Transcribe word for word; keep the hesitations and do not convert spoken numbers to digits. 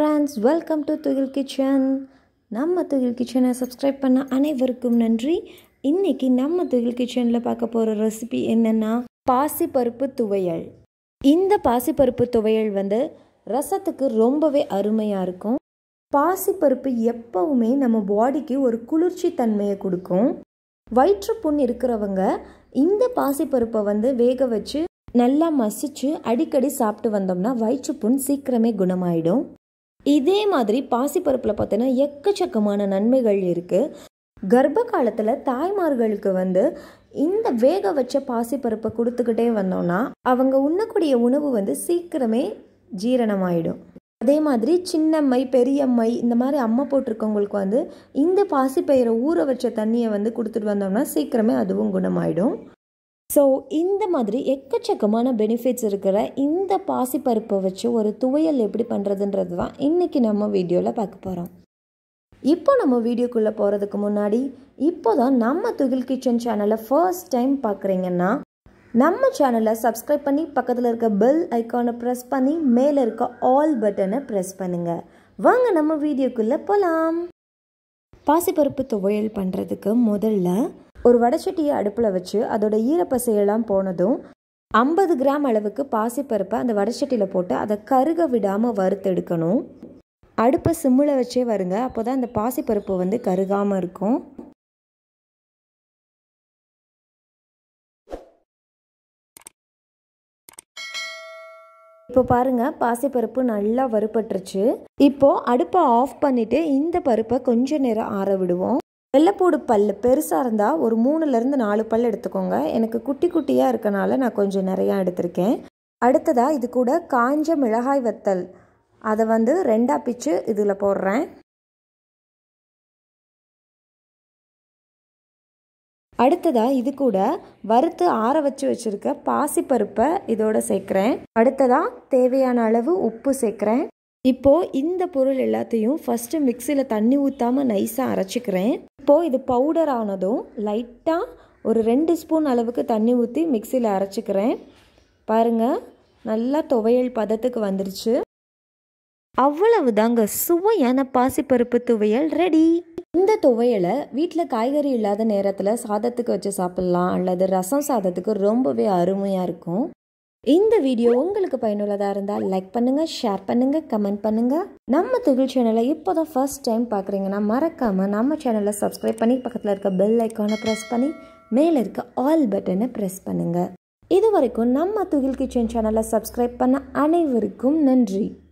friends, welcome to Thugil kitchen. நம்ம Thugil kitchen subscribe பண்ண அனைவருக்கும் நன்றி. இன்னைக்கு நம்ம Thugil kitchenல பார்க்க போற ரெசிபி என்னன்னா பாசி பருப்பு துவையல். இந்த பாசி பருப்பு துவையல் வந்து ரசத்துக்கு ரொம்பவே அருமையா இருக்கும். பாசி பருப்பு எப்பவுமே நம்ம பாடிக்கு ஒரு குளிர்ச்சி தன்மையை கொடுக்கும். வயிற்றுப்புண் இருக்கிறவங்க இந்த பாசி பருப்பை வந்து வேக வச்சு நல்லா மசிச்சு அடிக்கடி சாப்பிட்டு வந்தோம்னா வயிற்றுப்புண் சீக்கிரமே குணமாயிடும். இதே மாதிரி பாசிப்பருப்பில் பார்த்தீங்கன்னா எக்கச்சக்கமான நன்மைகள் இருக்குது. கர்ப்ப காலத்தில் தாய்மார்களுக்கு வந்து இந்த வேக வச்ச பாசிப்பருப்பை கொடுத்துக்கிட்டே வந்தோம்னா அவங்க உண்ணக்கூடிய உணவு வந்து சீக்கிரமே ஜீரணமாயிடும். அதே மாதிரி சின்னம்மை பெரியம்மை இந்த மாதிரி அம்மா போட்டிருக்கவங்களுக்கு வந்து இந்த பாசிப்பயிரை ஊற வச்ச தண்ணியை வந்து கொடுத்துட்டு வந்தோம்னா சீக்கிரமே அதுவும் குணமாயிடும். ஸோ இந்த மாதிரி எக்கச்சக்கமான பெனிஃபிட்ஸ் இருக்கிற இந்த பாசிப்பருப்பை வச்சு ஒரு துவையல் எப்படி பண்ணுறதுன்றது தான் இன்றைக்கி நம்ம வீடியோவில் பார்க்க போகிறோம். இப்போ நம்ம வீடியோக்குள்ளே போகிறதுக்கு முன்னாடி இப்போ தான் நம்ம துகில் கிச்சன் சேனலை ஃபர்ஸ்ட் டைம் பார்க்குறீங்கன்னா நம்ம சேனலை சப்ஸ்கிரைப் பண்ணி பக்கத்தில் இருக்க பெல் ஐக்கானை ப்ரெஸ் பண்ணி மேலே இருக்க ஆல் பட்டனை ப்ரெஸ் பண்ணுங்கள். வாங்க நம்ம வீடியோக்குள்ளே போகலாம். பாசிப்பருப்பு துவையல் பண்ணுறதுக்கு முதல்ல ஒரு வடைச்சட்டியை அடுப்பில் வச்சு அதோட ஈரப்பசையெல்லாம் போனதும் ஐம்பது கிராம் அளவுக்கு பாசிப்பருப்பை அந்த வடைச்சட்டியில் போட்டு அதை கருக விடாமல் வறுத்தெடுக்கணும். அடுப்பை சிம்மில் வச்சே வருங்க, அப்போ தான் அந்த பாசிப்பருப்பு வந்து கருகாமல் இருக்கும். இப்போ பாருங்கள், பாசிப்பருப்பு நல்லா வறுபட்டுருச்சு. இப்போது அடுப்பை ஆஃப் பண்ணிவிட்டு இந்த பருப்பை கொஞ்சம் நேரம் ஆற விடுவோம். வெள்ளைப்பூடு பல் பெருசாக இருந்தால் ஒரு மூணுலேருந்து நாலு பல் எடுத்துக்கோங்க. எனக்கு குட்டி குட்டியாக இருக்கனால நான் கொஞ்சம் நிறையா எடுத்திருக்கேன். அடுத்ததாக இது கூட காஞ்ச மிளகாய் வத்தல் அதை வந்து ரெண்டாக பிச்சு இதில் போடுறேன். அடுத்ததாக இது கூட வறுத்து ஆற வச்சு வச்சுருக்க பாசிப்பருப்பை இதோட சேர்க்குறேன். அடுத்ததாக தேவையான அளவு உப்பு சேர்க்குறேன். இப்போது இந்த பொருள் எல்லாத்தையும் ஃபஸ்ட்டு மிக்சியில் தண்ணி ஊற்றாமல் நைஸாக அரைச்சிக்கிறேன். இப்போது இது பவுடர் ஆனதும் லைட்டாக ஒரு ரெண்டு ஸ்பூன் அளவுக்கு தண்ணி ஊற்றி மிக்சியில் அரைச்சிக்கிறேன். பாருங்கள், நல்லா துவையல் பதத்துக்கு வந்துருச்சு. அவ்வளவுதாங்க, சுவையான பாசிப்பருப்பு துவையல் ரெடி. இந்த துவையலை வீட்டில் காய்கறி இல்லாத நேரத்தில் சாதத்துக்கு வச்சு சாப்பிட்லாம், அல்லது ரசம் சாதத்துக்கு ரொம்பவே அருமையாக இருக்கும். இந்த வீடியோ உங்களுக்கு பயனுள்ளதாக இருந்தால் லைக் பண்ணுங்கள், ஷேர் பண்ணுங்கள், கமெண்ட் பண்ணுங்கள். நம்ம துகில் சேனலை இப்போ தான் ஃபர்ஸ்ட் டைம் பார்க்குறீங்கன்னா மறக்காமல் நம்ம சேனலை சப்ஸ்கிரைப் பண்ணி பக்கத்தில் இருக்க பெல் ஐக்கானை ப்ரெஸ் பண்ணி மேலே இருக்க ஆல் பட்டனை ப்ரெஸ் பண்ணுங்கள். இது வரைக்கும் நம்ம துகில் கிச்சன் சேனலை சப்ஸ்கிரைப் பண்ண அனைவருக்கும் நன்றி.